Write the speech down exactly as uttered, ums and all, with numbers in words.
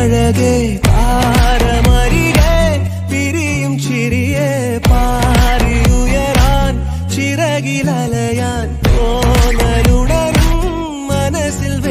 അഴകേ താരമരികെ പിരിയും ചിരിയെ പാറിയുയരാൻ ചിറകിലലയാൻ തോന്നലുണരും മനസ്സിൽ